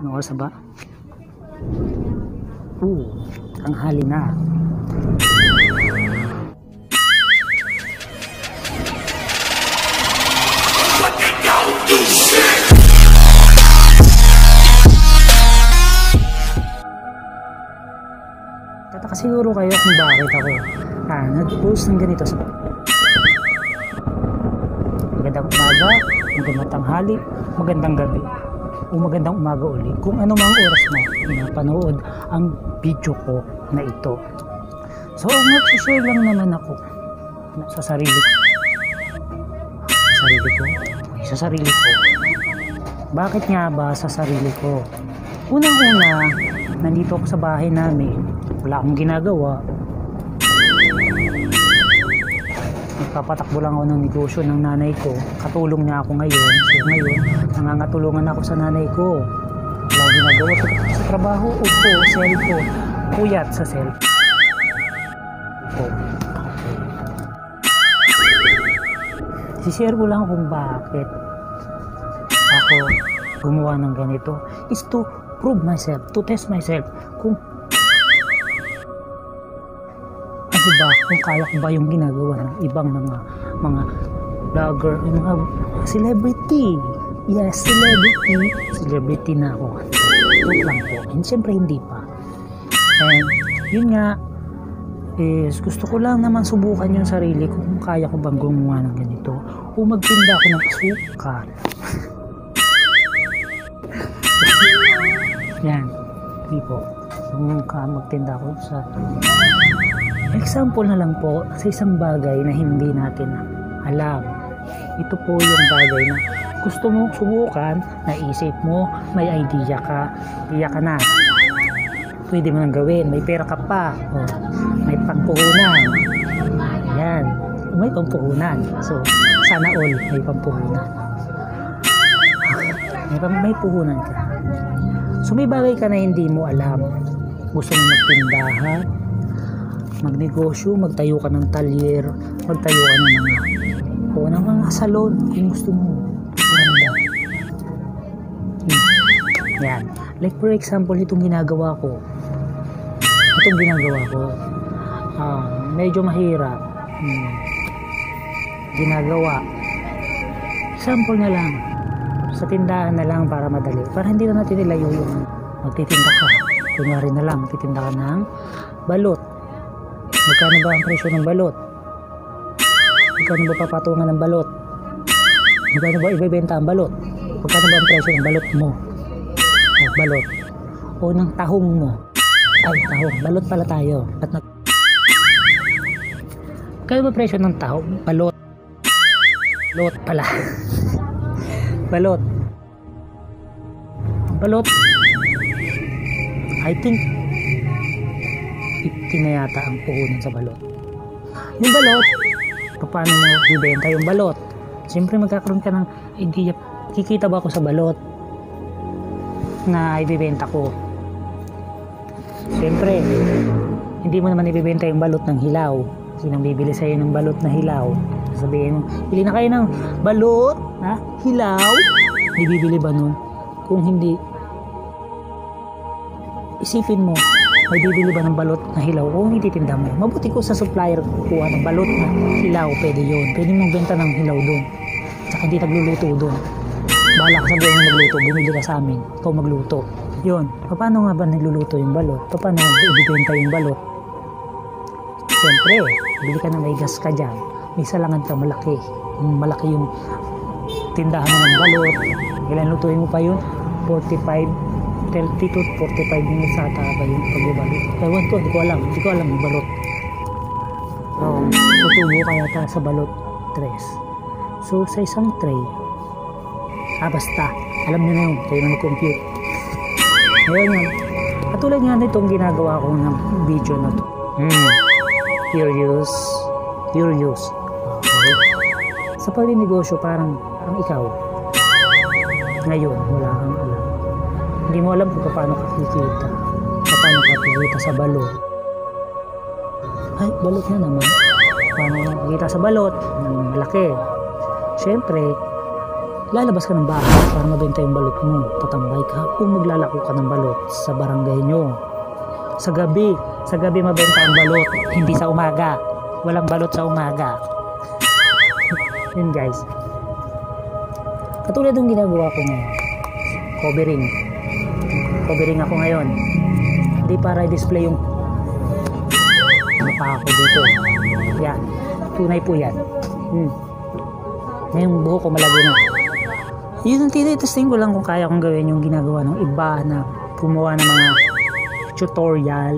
Ano oras na ba? Tanghali na. Tataka siguro kayo kung bakit ako nag-post ng ganito sa magandang umaga, magandang tanghali, magandang gabi, o magandang umaga uli kung ano mang oras mo pinapanood ang video ko na ito. So mag-share lang naman ako sa sarili ko. Sa sarili ko. Bakit nga ba sa sarili ko? Unang-una, nandito ako sa bahay namin, wala akong ginagawa. Nagpapatakbo lang ako ng negosyo ng nanay ko. Katulong niya ako ngayon. So ngayon, nangangatulungan ako sa nanay ko. Wala akong ginagawa. Sa trabaho, upo, cellphone. Puyat sa cellphone. Share ko lang kung bakit ako gumawa ng ganito is to prove myself, to test myself kung ano ba, kung kaya ko ba yung ginagawa ng ibang mga vlogger, mga celebrity. Yes, celebrity na ako. Joke lang po, and syempre hindi pa. And yun nga is gusto ko lang naman subukan yung sarili ko kung kaya ko bang gumawa ng ganito o magtinda ako ng asukal. Yan, hindi po. Magtinda ako sa example na lang po sa isang bagay na hindi natin alam. Ito po yung bagay na gusto mo subukan, naisip mo, may idea ka na. Pwede mo nang gawin, may pera ka pa, may pampuhunan. Yan, may pampuhunan. So, sana all may pampuhunan. May puhunan ka. So, may bagay ka na hindi mo alam. Gusto mo magtindahan, magnegosyo, magtayo ka ng talyer, magtayo ka ng mga salon, yung gusto mo. Yan. Like for example, itong ginagawa ko. Medyo mahirap. Ginagawa. Example na lang. Sa tindahan na lang para madali. Para hindi na natin ilayo yung magtitinda ka. Kunwari na lang, magtitinda ka ng balot. Magkano ba ang presyo ng balot? Magkano ba papatungan ng balot? Magkano ba ibebenta ang balot? Magkano ba ang presyo ng balot mo? Balot. O ng tahong mo. Ay, tahong. Balot pala tayo. Kaya ba presyo ng tahong? Balot. Balot pala. Balot. Balot. I think 50 na yata ang puhunan sa balot. Yung balot, paano mo ibenta yung balot? Siyempre magkakaroon ka ng idea. Kikita ba ako sa balot na ibibenta ko? Siyempre hindi mo naman ibibenta yung balot ng hilaw. Sinong bibili sa'yo ng balot na hilaw? Sabihin mo, bili na kayo ng balot na hilaw. Bibili ba nun? Kung hindi, isipin mo, may bibili ba ng balot na hilaw o hindi titinda mo? Mabuti ko sa supplier kuha ng balot na hilaw. Pwede yun, pwede mong benta ng hilaw dun, tsaka hindi nagluluto dun. Bahala ka sa buhay mo magluto, bumili ka sa amin, ikaw magluto. Yun, paano nga ba nagluluto yung balot? Paano ibibenta yung balot? Siyempre, bili ka na may gas ka dyan, may salangan ka malaki. Malaki yung tindahan mo ng balot. Ilan lutuin mo pa yun? 30 to 45 minutes ata ba yung pagbabalot? Ewan ko, hindi ko alam yung balot. Tutubo ka yata sa balot 3. So, sa isang tray, basta, alam nyo na yun, kayo na mag-compute. Ngayon yun, katulad nga nitong ginagawa ko ng video na to. Curious. Okay. Sa pagninegosyo, parang ikaw. Ngayon, wala kang alam. Hindi mo alam kung paano ka kikita. Paano ka kikita sa balot. Ay, balot na naman. Paano ka kikita sa balot? Malaki. Siyempre, lalabas ka ng bahay para mabenta yung balot mo. Tatambay ka o maglalako ka ng balot sa barangay nyo. Sa gabi mabenta ang balot, hindi sa umaga. Walang balot sa umaga. Yun guys. Katulad ng ginagawa ko ngayon. Covering ako ngayon. Hindi para i-display yung pa ako dito. Yan. Tunay po yan. Ngayong buho ko malago na. Yun ang tinitesting ko lang kung kaya kong gawin yung ginagawa ng iba na gumawa ng mga tutorial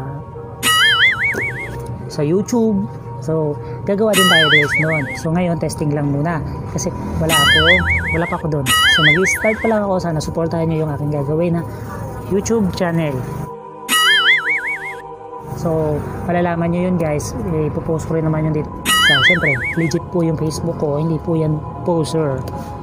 sa YouTube. So, gagawa din tayo guys noon. So, ngayon testing lang muna. Kasi wala pa ako doon. So, mag-start pa lang ako. Sana supportahan nyo yung aking gagawin na YouTube channel. So, malalaman nyo yun guys. Ipopost ko rin naman yun dito. So, siyempre, legit po yung Facebook ko. Hindi po yan poser.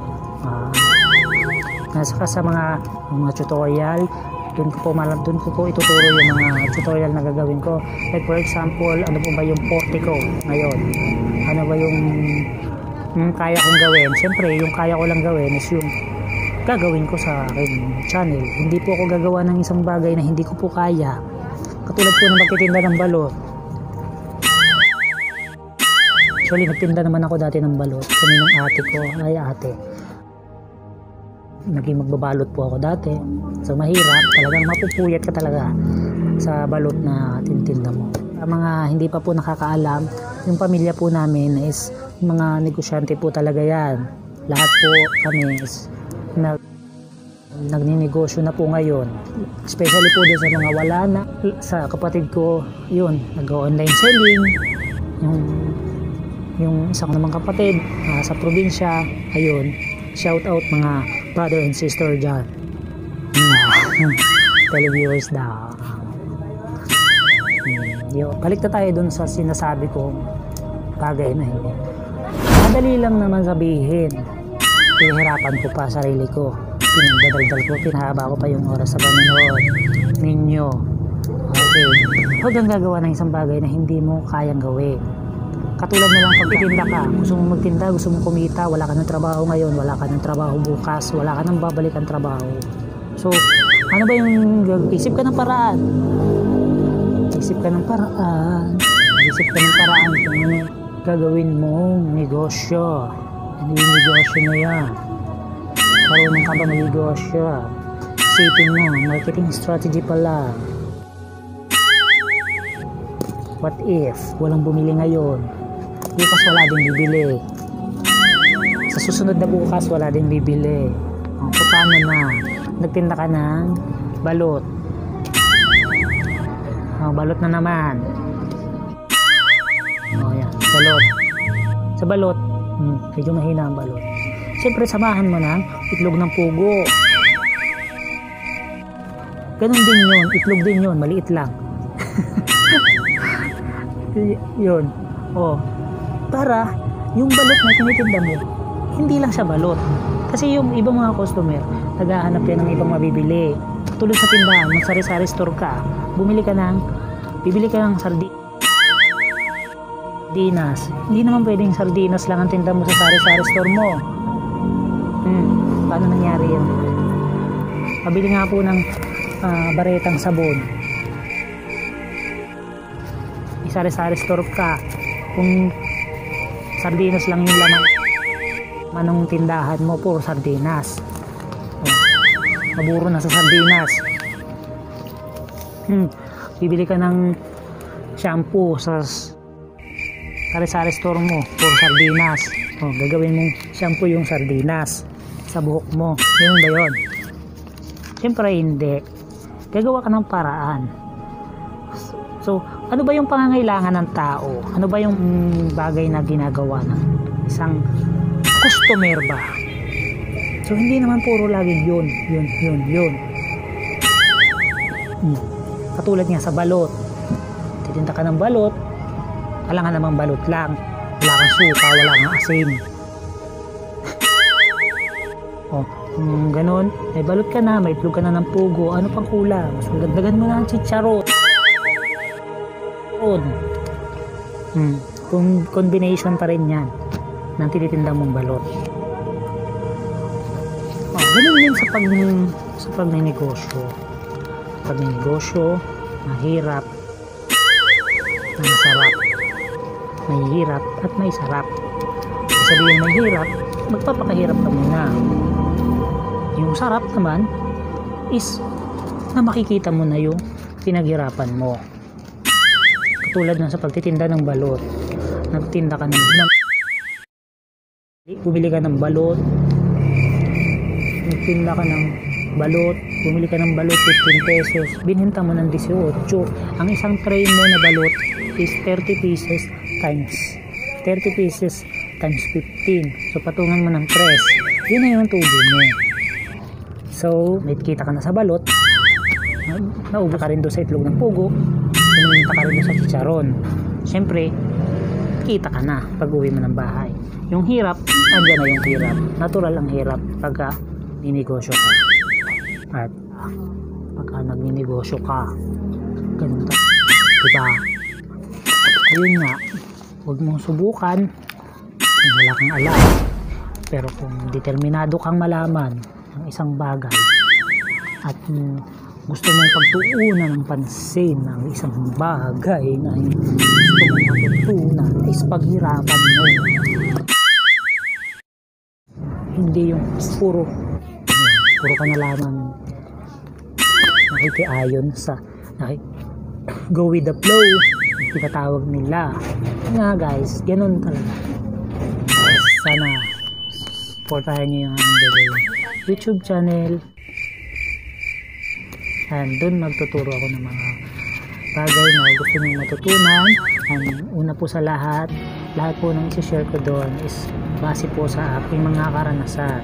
Nasa sa mga tutorial, doon ko po ituturo yung mga tutorial na gagawin ko. Like for example, ano po ba yung portico ngayon? Ano ba yung kaya kong gawin? Siyempre, yung kaya ko lang gawin is yung gagawin ko sa aking channel. Hindi po ako gagawa ng isang bagay na hindi ko po kaya. Katulad po na magtitinda ng balot. Actually, nagtinda naman ako dati ng balot. Kami ng ate ko, ate. Naging magbabalot po ako dati. So mahirap, talagang mapupuyat ka talaga sa balot na tintinda mo. Ang mga hindi pa po nakakaalam, yung pamilya po namin is mga negosyante po talaga yan. Lahat po kami is nagninegosyo na po ngayon. Especially po din sa mga wala na. Sa kapatid ko, yun, nag-online selling. Yung isang namang kapatid sa probinsya, ayun, shout out mga brother and sister dyan. Televiewers daw. Balik na tayo dun sa sinasabi kong bagay na hindi. Madali lang naman sabihin. Pinahirapan ko pa sarili ko. Pinagdadaldal ko, pinahaba ko pa yung oras sa panonood ninyo. Okay. Huwag kang gagawa ng isang bagay na hindi mo kayang gawin. Katulad na lang pagtitinda ka, gusto mong magtinda, gusto mong kumita, wala ka ng trabaho ngayon, wala ka ng trabaho bukas, wala ka ng babalikan trabaho. So, ano ba yung isip ka ng paraan? Isip ka ng paraan kung ano gagawin mong negosyo. Ano yung negosyo na yan? Marunong ka ba mag-negosyo? Isipin mo, marketing strategy pala. What if walang bumili ngayon? Bukas wala din bibili. Sa susunod na bukas wala din bibili. Paano na? Nagtinda ka ng balot. Balot na naman. Yan, balot. Sa balot, medyo mahina ang balot. Siyempre samahan mo ng itlog ng pugo. Ganun din yun, itlog din yun, maliit lang. Yun. Para yung balot na tinitinda mo, hindi lang siya balot. Kasi yung ibang mga customer, naghahanap yan ng ibang mabibili. Tulad sa tindahan, magsari-sari store ka, bibili ka ng sardinas. Hindi naman pwedeng sardinas lang ang tinda mo sa sari-sari store mo. Paano nangyari yun? Pabili nga po ng baretang sabon. Sari-sari store ka, kung sardinas lang yung laman manong tindahan mo, puro sardinas. Maburo na sa sardinas. Bibili ka ng shampoo sa sari-sari store mo, puro sardinas. Gagawin mong shampoo yung sardinas sa buhok mo. Ganun ba yun? Siyempre hindi. Gagawa ka ng paraan. So, ano ba yung pangangailangan ng tao? Ano ba yung bagay na ginagawa ng isang customer ba? So, hindi naman puro laging yun. Katulad nga sa balot. Titinda ka ng balot, alangan namang balot lang. Wala kang suka, wala kang asin. Ganon. May balot ka na, may itlog ka na ng pugo. Ano pang kulang? Mas magdagdagan mo na ang chicharon. Kung combination pa rin yan ng tinitinda mong balot. Ganun din sa pagninegosyo. Pagninegosyo, mahirap, masarap. May hirap at may sarap. Sabihin may hirap, magpapakahirap ka muna. Yung sarap naman is na makikita mo na yung pinaghirapan mo. Katulad ng sa pagtitinda ng balot. Nagtinda ka bumili ka ng balot, nagtinda ka ng balot, bumili ka ng balot 15 pesos, binenta mo ng 18. Ang isang tray mo na balot is 30 pieces times 15. So patungan mo ng 3. Yun na yung tubo mo. So may kita ka na sa balot, naubo ka rin doon sa itlog ng pugo, pumunta ka rin doon sa chicharon. Siyempre kita ka na pag uwi mo ng bahay. Yung hirap, andyan na yung hirap. Natural ang hirap pagka ninegosyo ka. At pagka nagninegosyo ka, ganun ka. Diba? Ayun nga, huwag mong subukan kung wala kang alam. Pero kung determinado kang malaman ng isang bagay at gusto mong pagtuunan ng pansin ng isang bagay na gusto mong matutunan is paghirapan mo. Hindi yung puro ka na lamang nakikiayon sa go with the flow, tinatawag nila. Nga guys, ganun talaga. Sana supportahan nyo yung YouTube channel, and dun magtuturo ako ng mga bagay na gusto nyo matutunan. And una po sa lahat po ng isi-share ko doon is base po sa aking mga karanasan.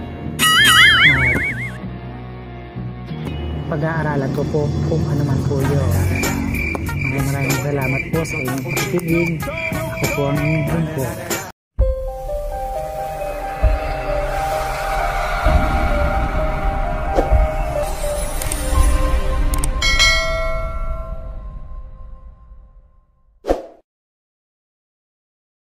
Pag-aaralan ko po kung ano man po yun. Maraming salamat po sa inyong pakikinig. Ako po ang inyong po.